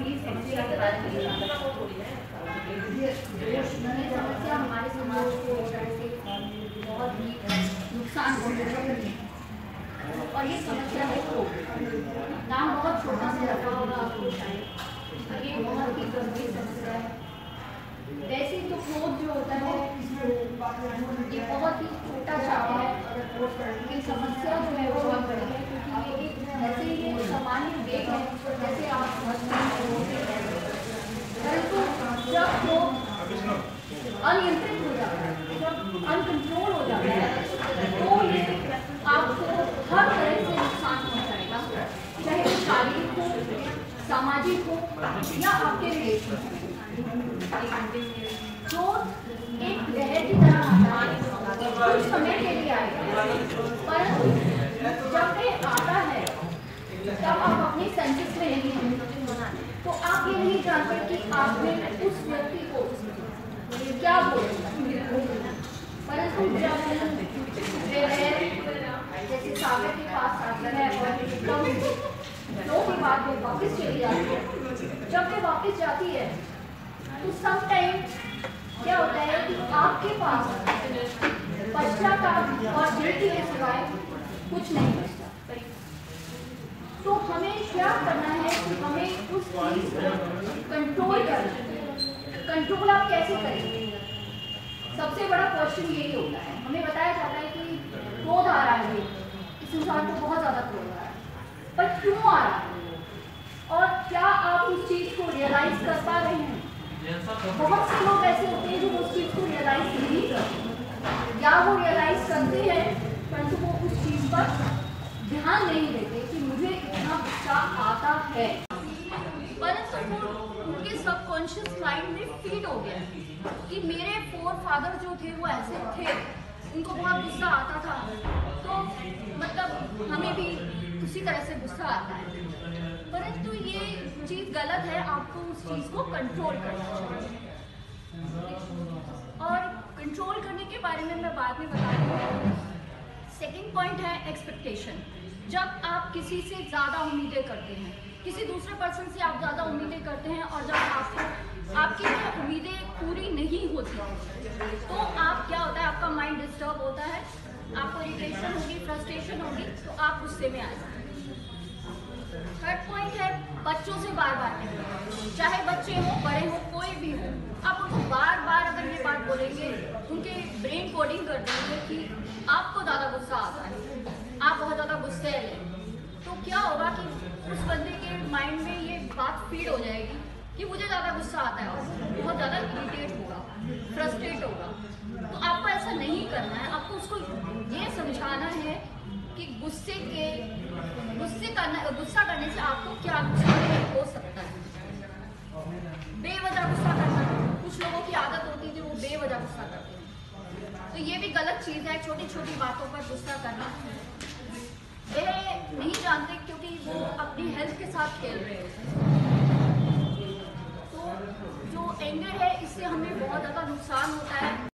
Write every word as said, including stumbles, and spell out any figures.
Please समस्या के बारे में ये समस्या हमारे समाज को बहुत ही नुकसान पहुंचाती है और ये समस्या है क्रोध। नाम बहुत छोटा सा रखा होगा आपको शायद, ये बहुत ही गंभीर समस्या है। वैसे तो क्रोध जो होता है ये बहुत ही छोटा शब्द है, लेकिन समस्या जो है वो बहुत बड़ी है, क्योंकि ये एक ऐसे ही सामान्य वेग है जैसे आप परंतु जब वो अनियंत्रित हो जाता है, जब अनकंट्रोल हो जाता है, तो ये आपको हर तरह से नुकसान पहुंचाएगा, चाहे वो शारीरिक हो, सामाजिक हो या आपके रिलेशन हो। जो एक लहर की तरह आता है, कुछ समय के लिए आएगा, परंतु जब ये आता है तब आप अपनी सेंसेस में नहीं हैं, तो आप ये नहीं जानते कि आपने उस व्यक्ति को क्या बोला। परंतु जब जैसे सागर के पास आती है और दो की बात वो वापस चली जाती है, जब वो वापस जाती है तो सम टाइम क्या होता है कि आपके पास पश्चाताप और गिल्टी के सिवाय कुछ नहीं बचता। तो हमें क्या करना है कि हमें उस चीज को कंट्रोल करना है। कंट्रोल आप कैसे करेंगे? सबसे बड़ा क्वेश्चन यही होता है। हमें बताया जाता है कि क्रोध आ रहा है, इस इंसान को बहुत ज्यादा क्रोध आ रहा है, पर क्यों आ रहा है और क्या आप उस चीज को रियलाइज कर पा रहे हैं? बहुत से लोग ऐसे होते हैं जो उस चीज को रियलाइज नहीं करते, या वो रियलाइज करते हैं परंतु वो उस चीज पर ध्यान नहीं देते कि मुझे इतना गुस्सा आता है, परंतु वो उनके सबकॉन्शियस माइंड में फीड हो गया कि मेरे फोर फादर जो थे वो ऐसे थे, उनको बहुत गुस्सा आता था, तो मतलब हमें भी उसी तरह से गुस्सा आता है। परंतु ये चीज गलत है, आपको उस चीज को कंट्रोल करना चाहिए। और कंट्रोल करने के बारे में मैं बाद में बता रही हूँ। सेकेंड पॉइंट है एक्सपेक्टेशन। जब आप किसी से ज़्यादा उम्मीदें करते हैं, किसी दूसरे पर्सन से आप ज़्यादा उम्मीदें करते हैं और जब आपको आपकी उम्मीदें पूरी नहीं होती तो आप क्या होता है, आपका माइंड डिस्टर्ब होता है, आपको इरिटेशन होगी, फ्रस्ट्रेशन होगी, तो आप गुस्से में आ जाते हैं। थर्ड पॉइंट है बच्चों से बार बार नहीं, चाहे बच्चे हो बड़े हो कोई भी हो, आप उनको बार बार अगर ये बात बोलेंगे, उनके ब्रेन कोडिंग कर देंगे कि आपको ज़्यादा गुस्सा आता है, आप बहुत ज़्यादा गुस्से हैं, तो क्या होगा कि उस बंदे के माइंड में ये बात फीड हो जाएगी कि मुझे ज़्यादा गुस्सा आता है और बहुत ज़्यादा इरिटेट होगा, फ्रस्ट्रेट होगा। तो आपको ऐसा नहीं करना है, आपको उसको ये समझाना है कि गुस्से के गुस्से करना गुस्सा करने से आपको क्या नुकसान हो सकता है। बेवजह गुस्सा करना, कुछ लोगों की आदत होती है वो बेवजह गुस्सा करते हैं, तो ये भी गलत चीज़ है। छोटी छोटी बातों पर गुस्सा करना, वे नहीं जानते क्योंकि वो अपनी हेल्थ के साथ खेल रहे हैं। तो जो एंगर है इससे हमें बहुत ज़्यादा नुकसान होता है।